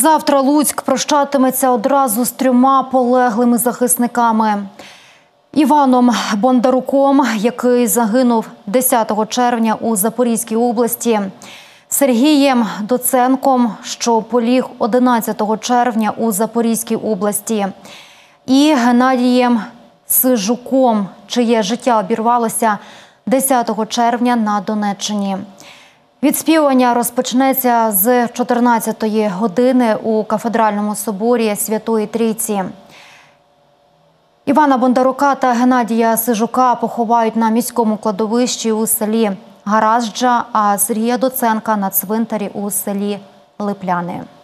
Завтра Луцьк прощатиметься одразу з 3 полеглими захисниками. Іваном Бондаруком, який загинув 10 червня у Запорізькій області, Сергієм Доценком, що поліг 11 червня у Запорізькій області, і Геннадієм Сижуком, чиє життя обірвалося 10 червня на Донеччині. Відспівування розпочнеться з 14-ї години у Кафедральному соборі Святої Трійці. Івана Бондарука та Геннадія Сижука поховають на міському кладовищі у селі Гаразджа, а Сергія Доценка – на цвинтарі у селі Липляни.